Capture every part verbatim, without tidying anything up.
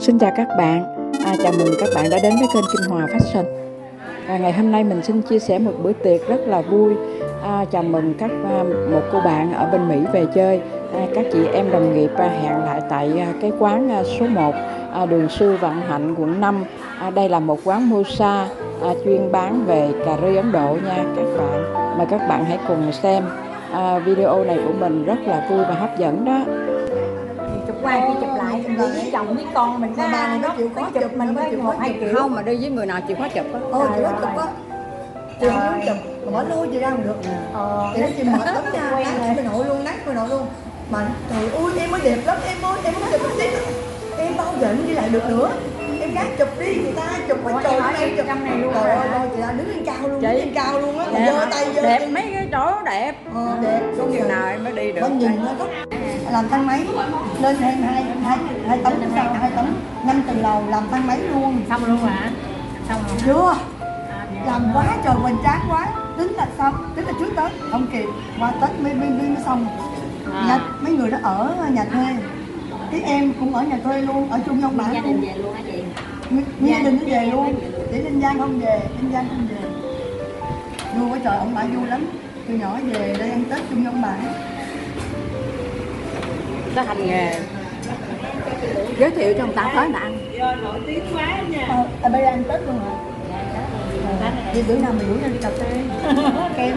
Xin chào các bạn, à, chào mừng các bạn đã đến với kênh Kim Hòa Fashion. À, ngày hôm nay mình xin chia sẻ một bữa tiệc rất là vui, à, chào mừng các à, một cô bạn ở bên Mỹ về chơi. À, các chị em đồng nghiệp à, hẹn lại tại à, cái quán à, số một, à, đường Sư Vạn Hạnh, quận năm. À, đây là một quán mosa à, chuyên bán về cà ri Ấn Độ nha các bạn. Mời các bạn hãy cùng xem à, video này của mình, rất là vui và hấp dẫn đó. Chụp qua khi chụp lại mình đi với chồng với con mình có ba nó chịu khó chụp mình với một hai kiểu Không mà đi với người nào chịu khó chụp á. Ôi chịu khó chụp á, chị không muốn chụp mà bỏ lôi chị ra không được. Ờ chị nói chị mệt lắm nha, nát bên nội luôn, nát bên nội luôn mà trời ơi em mới đẹp lắm em ơi, em mới chụp đi em bao giờ em đi lại được nữa, em gác chụp đi người ta chụp phải trời em chụp trong này luôn. Trời ơi rồi chị đã đứng lên cao luôn, đứng lên cao luôn á, giơ tay giơ đẹp mấy cái chỗ đẹp. Ờ đẹp có chừng nào em mới đi được. Con nhìn nó có làm thang máy lên hai hai hai hai tấm sau hai tấm năm tầng lầu làm thang máy luôn. Xong luôn hả? Xong rồi chưa làm quá trời hoành tráng quá, tính là xong, tính là trước Tết không kịp, qua Tết mới mới, mới xong. À. Nhà, mấy người đó ở nhà thuê, cái em cũng ở nhà thuê luôn, ở chung trong bản gia đình về luôn hả chị? Gia đình nó về luôn, chỉ Linh Giang không về, Linh Giang không về. Vui quá trời, ông bà vui lắm, từ nhỏ về đây ăn Tết chung trong bản. Có hành nghề giới thiệu cho người ta tới là ăn. Nổi tiếng quá nha. Ờ, à, bây giờ ăn Tết luôn hả? Vậy bữa nào mình rủ lên cà phê kem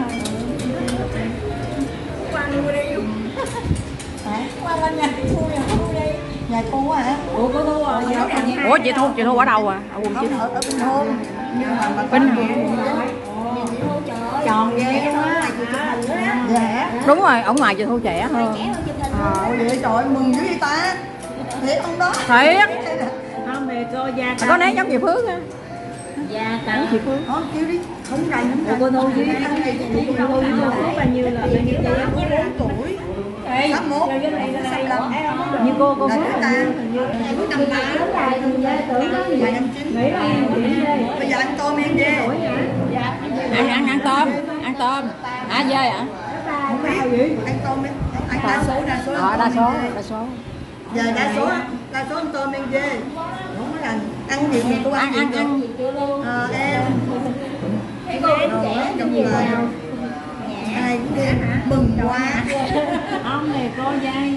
Qua luôn đi. hả? Qua lên nhà chị Thu, nhà Thu đi. Nhà Thu hả? Ủa cô Thu rồi. Ủa chị Thu, chị Thu ở đâu à? Ở quận chín. Ở, ở Bình Hôn. Nhưng mà mà Bình Hôn. Tròn ghê luôn á. Dạ. Đúng rồi, ở ngoài chị Thu trẻ hơn. Ờ vậy trời ơi, mừng dữ vậy ta. Thiệt không đó? Thiệt. Không thì cô gia Có né giống chị Phước á. Dạ tao chị Phước. Ờ kêu đi, không rành không rành. cô Thu với cô Thu với cô Phước bao nhiêu là bao nhiêu chị em? bốn tuổi. tám mốt. Như cô cô Phước ta. Phước năm ba. Dạ năm chín. Bây giờ ăn tôm em về. Ăn ăn ăn tôm, ăn tôm. À dê hả? Không biết. Ăn tôm đi. Ăn đa số đa số. Ờ đa số, đa số. Giờ đa số đa số ăn tôm em dê. Không có rành. Ăn gì mình cũng ăn ăn gì ăn. Ờ em. Cái cô em trẻ gì nào? Ai cũng đi mừng quá. Ông này cô dai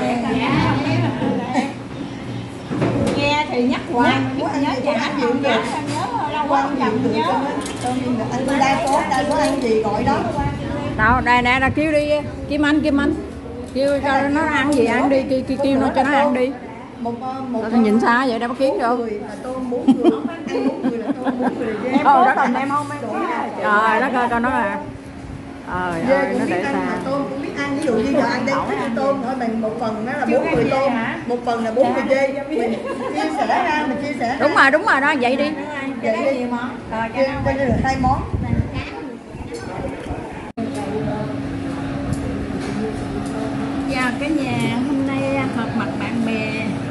nghe thì nhắc hoài Muốn ăn gì cũng ăn gì cũng được. Lâu ăn gì cũng được. Ăn đa số đa số ăn gì gọi đó. Đâu, đây nè, đã kêu đi Kim Anh, Kim Anh. Kêu cho nó ăn gì ăn đi, kêu, kêu nó cho nó ăn đi. Một một Tôi nhìn xa vậy đâu có kiếm được. Tôm bốn người, ăn bốn người là tôm bốn người là Em có cần em không? Trời đó coi coi nó là. Trời ơi, nó để xa. Tôm cũng biết ăn, ví dụ như giờ ăn đây cái tôm thôi mình một phần nó là bốn người tôm, một phần là bốn người dê, mình chia sẻ ra, mình chia sẻ. Đúng rồi, đúng rồi đó, vậy đi. Vậy đi. Rồi cho nên là hai món. Chào cả nhà, hôm nay họp mặt bạn bè.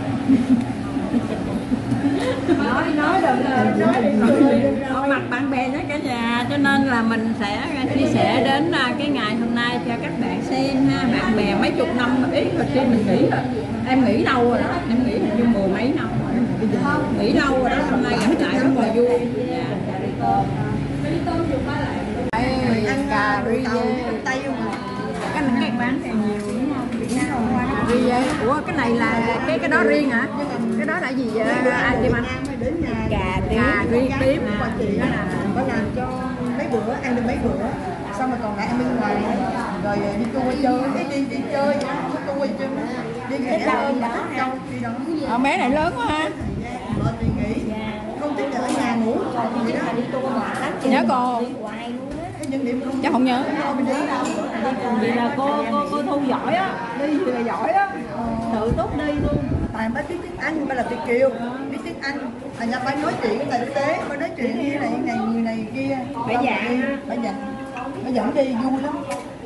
nói nói được rồi, họp mặt bạn bè đó cả nhà, cho nên là mình sẽ chia sẻ đến cái ngày hôm nay cho các bạn xem ha. Bạn bè mấy chục năm ít rồi khi mình nghỉ rồi, em nghỉ lâu rồi đó, em nghỉ như mười mấy năm rồi, nghỉ lâu rồi đó, hôm nay gặp lại rất là vui. Ăn cà ri dê. Tay không? Cái này các bán thì nhiều đúng không? Ri dê. Ủa cái này là cái cái đó riêng hả? Cái đó là gì vậy anh Kim Anh? Cà ri tím. Chị có làm cho mấy bữa ăn được mấy bữa, xong rồi còn lại ăn bên ngoài, rồi đi tour qua chơi, đi đi đi chơi, đi tour qua chơi, đi nghỉ hơn đó, đâu đi đó. Ờ bé này lớn quá ha. Lên đi nghỉ, không thích ở nhà ngủ còn gì đó. Nhớ cô chắc không nhớ. Vậy là cô cô cô Thu giỏi á, đi thì là giỏi á, tự túc đi luôn. Tại bác biết tiếng Anh, bác là Việt kiều, biết tiếng Anh, thành ra bác nói chuyện với tài xế, bác nói chuyện như này này người này kia, Phải dặn, phải dặn, bác dẫn đi vui lắm.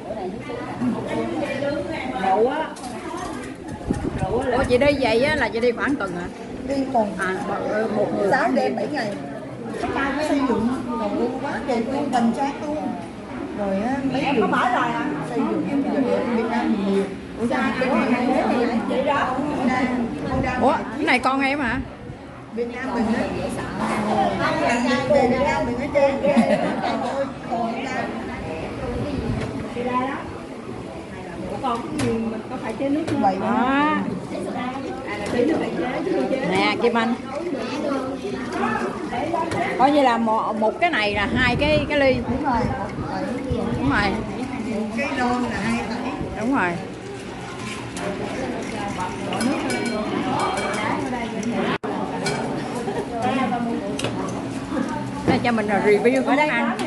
Rượu á. Ủa chị đi vậy á là chị đi khoảng tuần hả? Đi tuần, À một người sáu đêm bảy ngày, xây dựng rồi luôn quá đẹp luôn, hoành tráng luôn. Rồi mấy em có mở rồi hả? Xây dựng Việt Nam mình nhiều. Ủa cái này con em hả? Việt Nam mình á, về Việt Nam mình nói chơi ghê lắm trời ơi, còn ra còn nhiều mình có phải chế nước không? vậy Đó. Nè Kim Anh, coi như là một, một cái này là hai cái cái ly. đúng rồi, Đúng rồi, một cái lon là hai tẩy. đúng rồi. Đây cho mình là review cái món ăn.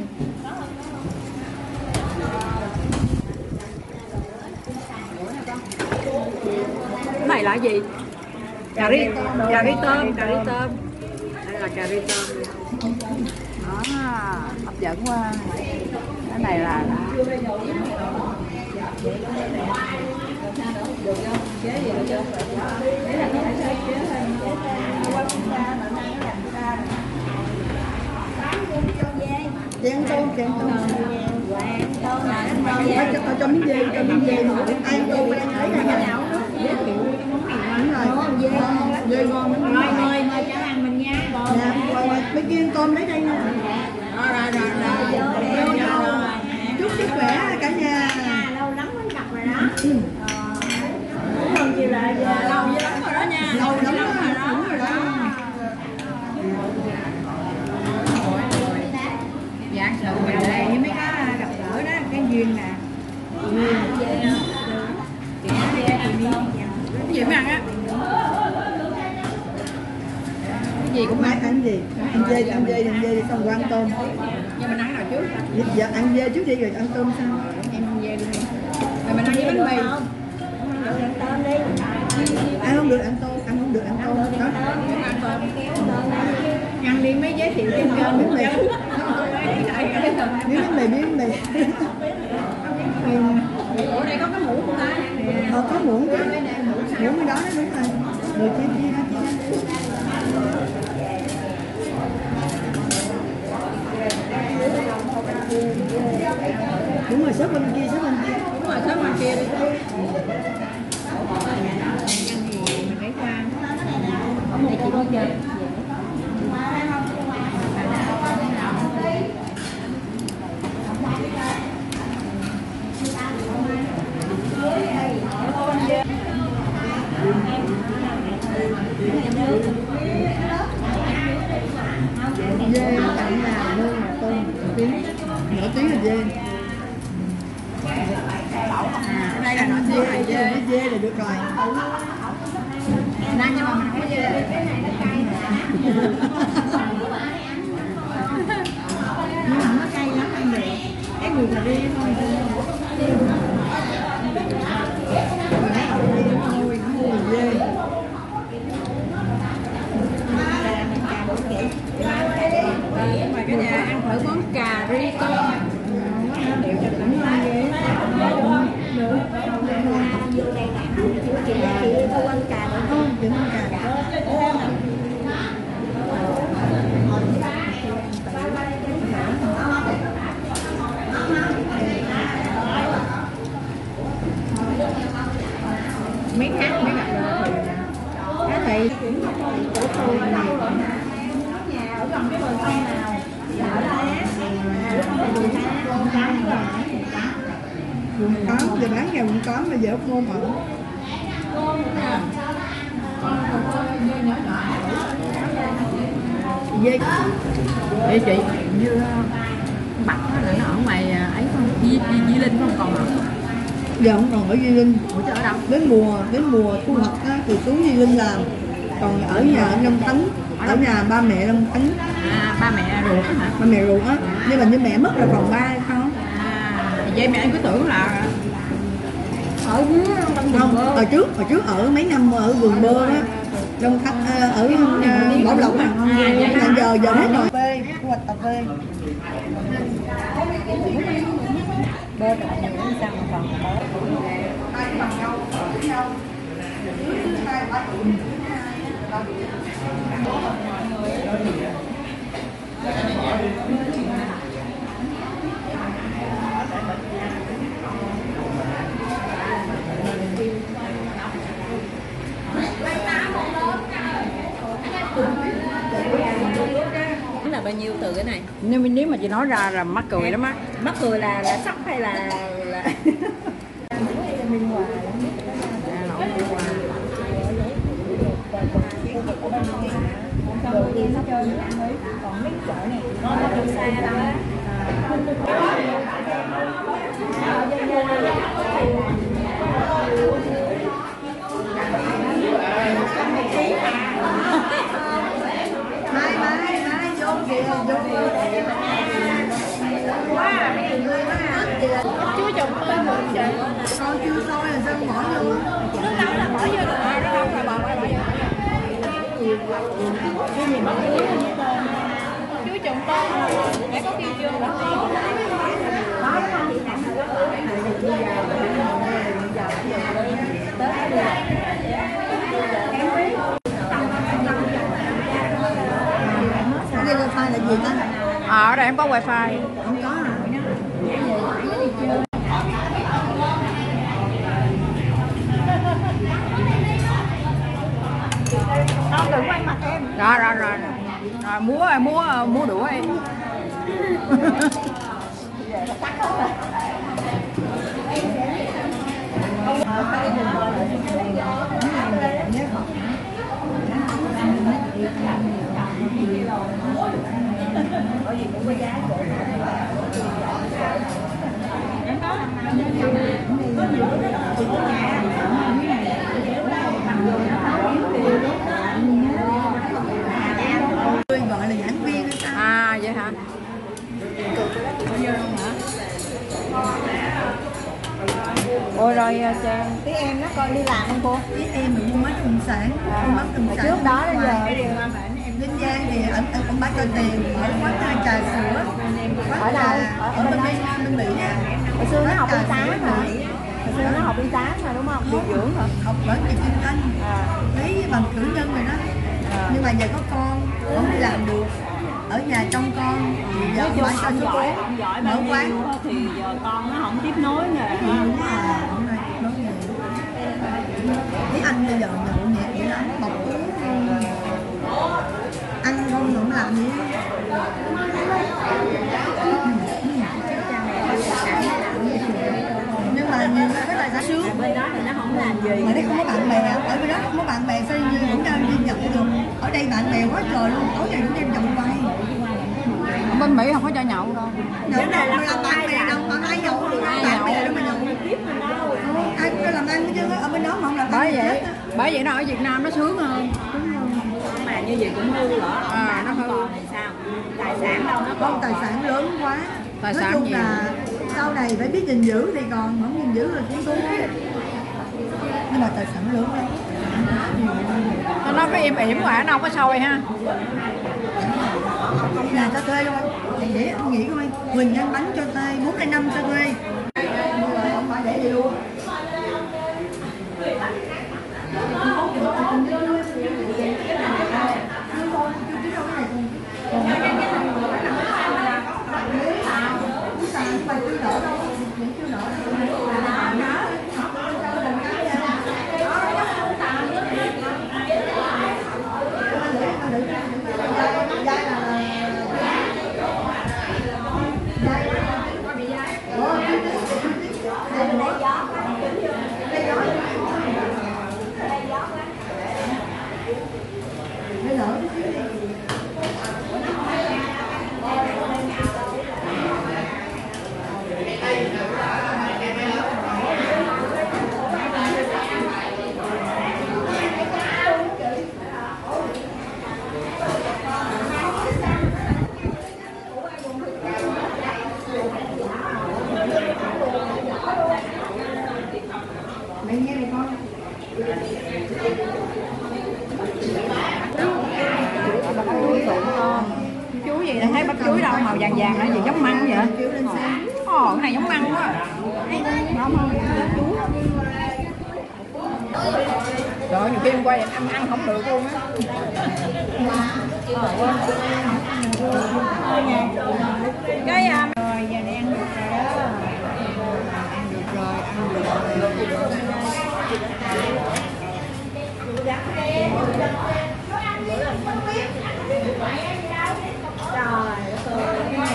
Cái này là gì? Cà ri, cà ri tôm, cà ri tôm. Đây là cà ri tôm. Đó, hấp dẫn quá. Cái này là Chị ăn tôm, chị ăn tôm. Cho, cho, cho miếng dê, cho miếng dê mà ai tôm đang lấy ra nhà. Đúng rồi, dê ngon lắm. Dê ngon lắm. Mời mời mời cho ăn mình nha. Nè, rồi mấy kia ăn tôm lấy đây nè. Rồi rồi rồi rồi. Vô vô. Chúc sức khỏe cả nhà. Lâu lắm mới gặp rồi đó. Không chịu lại giờ lâu dữ lắm rồi đó nha. Lâu lắm rồi đó. Đúng rồi đó. Dạ sự mình đây với mấy cái gặp gỡ đó cái duyên nè. Cái gì mới ăn á? Cái gì cũng ăn ăn gì? Ăn dê, ăn dê, ăn dê đi xong rồi ăn tôm. Nhưng mình ăn nào trước? Giờ ăn dê trước đi rồi ăn tôm sau. Em ăn dê luôn. Rồi mình ăn với bánh mì. Ăn tôm đi. Ăn không được ăn tôm, ăn không được ăn tôm. Đó. Ăn tôm. Ăn đi mới giới thiệu trên kênh Miếng mì. Miếng mì, miếng mì. Ủa đây có cái mũ của ta. Ờ có muỗng chứ. Muỗng cái đó đó đúng rồi. Rồi chia chia ra chia ra. Đúng rồi, xếp bên kia, xếp bên kia. Đúng rồi, xếp bên kia đi. Ăn gì mình lấy qua. Đây chị có chơi. Dê tặng nào luôn là tôm nổi tiếng, nổi tiếng là dê. À, ở đây là nổi tiếng là dê. Dê là được rồi. Đang nhưng mà mình không có dê. Nhưng mà nó cay lắm ăn được. Cái người cà ri thôi. Thôi, thôi dê. Mời cả nhà ăn thử món cà ri tôm. Mấy khác mới gặp được cá thị của tôi ở đâu rồi nhà ở gần cái bờ sông nào ở đây Quận Cóm, giờ bán nhà Quận Cóm mà giờ Hóc Môn mở. dê. Ê chị, như Bạch là nó ở ngoài ấy không? Di, Di, Di Linh không còn hả? Giờ không còn ở Di Linh. Ủa chứ ở đâu? Đến mùa đến mùa thu hoạch á, thì xuống Di Linh làm. Còn ở nhà ở Long Khánh, ở nhà ba mẹ Long Khánh. À, ba mẹ ruột á hả? Ba mẹ ruột á, nhưng mà như mẹ mất rồi còn ba hay không? À, vậy mẹ anh cứ tưởng là ở dưới Không, hồi trước hồi trước ở mấy năm ở vườn bơ á, Long Khánh à, ở uh, Bảo Lộc á, à, giờ giờ hết rồi. Phê, thu hoạch cà phê. bơ rồi những sao mà còn có nếu nếu mà chị nói ra là mắc cười lắm á. Mắc cười là là sốc hay là là bên ngoài đồ kia nó chơi mới còn mấy chỗ này nó nó đi xa đâu á. Mai mai mai vô kìa vô quá chú chồng tôi muốn vậy. Con chưa sôi là sao bỏ vô? Nước nóng là bỏ vô được, nước nóng là bỏ bỏ bỏ vô. Chú nhìn bắt chú chú chồng con để có kêu chưa đó. Đó đúng không? Cái wifi là gì ta? À, ở đây em có wifi. Không có à? Con đừng quay mặt em. Rồi rồi rồi. Rồi múa múa múa đũa em. Tôi gọi là giảng viên hay sao? À vậy hả? Ôi rồi Trang. Tí em nó coi đi làm không cô? Với em là buôn bán bất động sản, buôn bán bất động sản. Trước đó đến giờ Linh Giang thì anh anh cũng bán cho tiền mở quán trà sữa. ở đâu? Ở, Ở bên bên đó. bên bên Mỹ á. Hồi xưa nó học y tá Quán trà hả? sữa Hồi xưa nó học y tá mà đúng không? Điều dưỡng hả? học bởi vì kinh doanh, À. lấy bằng cử nhân rồi đó. À. Nhưng mà giờ có con không đi làm được, ở nhà trông con thì giờ Nói chung bán cho ông số giỏi, bốn ông giỏi mở bao nhiêu quán. á thì giờ con nó không tiếp nối nghề Đúng ha. rồi, đúng rồi, nói nghề. Mấy anh bây giờ nhậu nhẹt vậy lắm, bọc uống ăn không cũng làm gì. Nhưng mà nhìn rất là giá sướng. Bên đó thì nó không làm gì. Ở đây không có bạn bè, ở bên đó không có bạn bè, sao như cũng đang đi nhậu được. Ở đây bạn bè quá trời luôn, tối ngày cũng đem nhậu quay. Ở bên Mỹ không có cho nhậu đâu. Nhậu đâu mà làm bạn bè đâu, mà ai nhậu đâu, bạn bè đâu mà nhậu. Ai cũng làm ăn chứ, ở bên đó mà không làm Bởi ăn vậy, hết á. bởi vậy nó ở Việt Nam nó sướng hơn. Mà như vậy cũng hư lỡ. À, nó hư. Còn thì sao? Tài sản đâu nó Không, còn. tài sản lớn quá. Tài Nói sản chung gì? là sau này phải biết gìn giữ thì còn, không gìn giữ là cũng tốn. Nhưng mà tài sản lớn lắm. Nó nói cái im ỉm quả nó không có sôi ha. Nhà cho thuê luôn thì để anh nghĩ coi, Quỳnh ăn bánh cho thuê bốn hay năm cho thuê. Rồi không phải để gì luôn. Mẹ nghe này con. Chú gì thấy bắp chuối đâu màu vàng vàng nó gì giống măng vậy? Kêu lên xe. Ồ, cái này giống măng quá. Không không, chú. Rồi nhiều khi em quay ăn ăn không được luôn á. Cái à, rồi giờ đi ăn được rồi đó. Ăn được rồi, ăn được rồi. Trời ơi.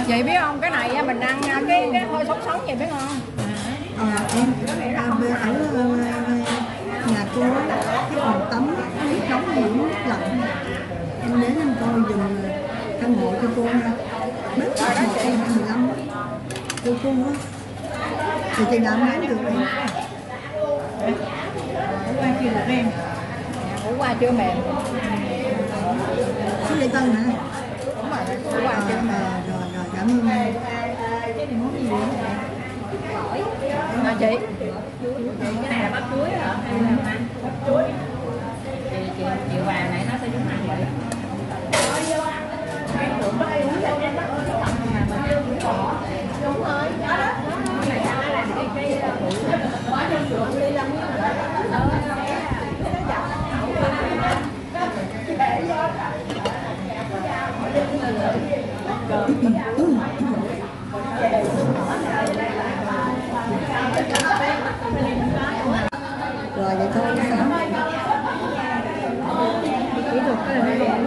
Chị biết không, cái này mình ăn cái cái hơi sống sống vậy biết không? À, em à, về ở uh, nhà cô cái phòng tắm nước nóng và nước lạnh, em đến em coi dùm căn hộ cho cô nha. Bếp một trăm mười lăm cô cô á thì chị đảm bảo được em. Ngủ qua chưa được em? Ngủ qua chưa mềm? Số Lê Tân hả? Đúng rồi, ngủ qua chưa mềm? À, rồi rồi cảm ơn em. À, chị cái này là bắp chuối hả? Hay là bắp chuối? Chị, chị, chị vàng này nó sẽ giống ăn vậy. Đúng rồi, đó đó. Cái này nó làm cái cái bỏ trong sữa đi làm Rồi vậy thôi sao? kỹ thuật cái này nó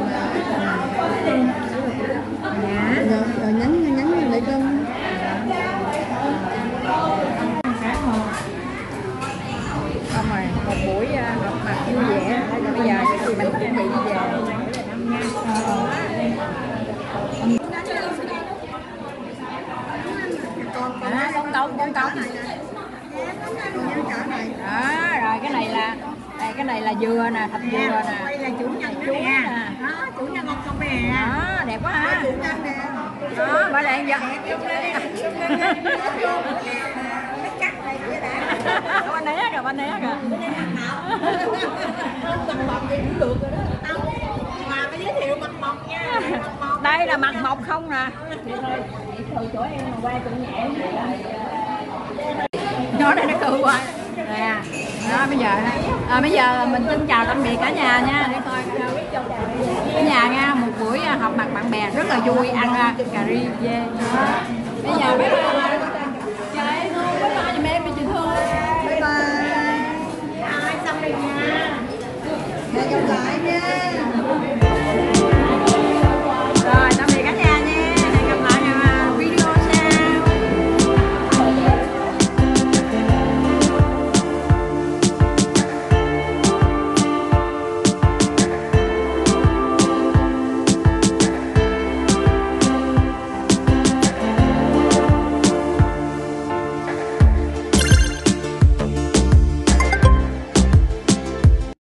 Rồi, rồi nhắn nhắn lại con. xong rồi một buổi gặp mặt vui vẻ. Bây giờ thì mình chuẩn bị đi về. À, con công con công đó, rồi cái này là đây, cái này là dừa nè, thạch dừa nè, đây là chủ nhân chuối nè, đó, chủ nhân con công nè, đó đẹp quá ha, đó bà đang giật ba né rồi, ba né rồi, Mà mới giới thiệu mặt mộc nha. đây là mặt mộc không nè, từ chỗ em mà qua chỗ nhẹ nó đây nó cười hoài nè. Đó bây giờ à, bây giờ mình xin chào tạm biệt cả nhà nha, để coi cả nhà nha, một buổi họp mặt bạn bè rất là vui, ăn cà ri dê. Bây giờ bye bye chị thương, bye bye giùm em đi chị thương, Bye bye. xong đi nha. Hẹn gặp lại.